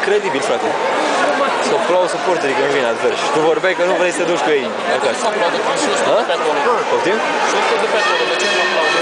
incredibil, frate. Să aplaudă suporterii când vine advers. Și tu vorbeai că nu vrei să te duci cu ei acasă. Să aplaudă, și 100 de pe acolo. Poftim? Și 100 de pe acolo, de ce nu aplaudă?